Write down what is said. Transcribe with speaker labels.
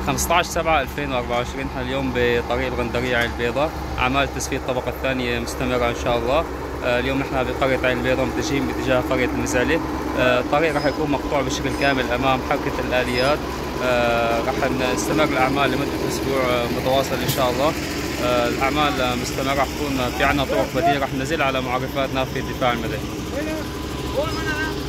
Speaker 1: 15/7/2024. نحن اليوم بطريق الغندرية عين البيضاء، أعمال تسفيد الطبقة الثانية مستمرة إن شاء الله. اليوم نحن بقرية عين البيضاء متجهين باتجاه قرية المزعلة. الطريق راح يكون مقطوع بشكل كامل أمام حركة الآليات. راح نستمر الأعمال لمدة أسبوع متواصل إن شاء الله. الأعمال مستمرة، راح تكون في عنا طرق بديلة، راح ننزل على معرفاتنا في الدفاع المدني.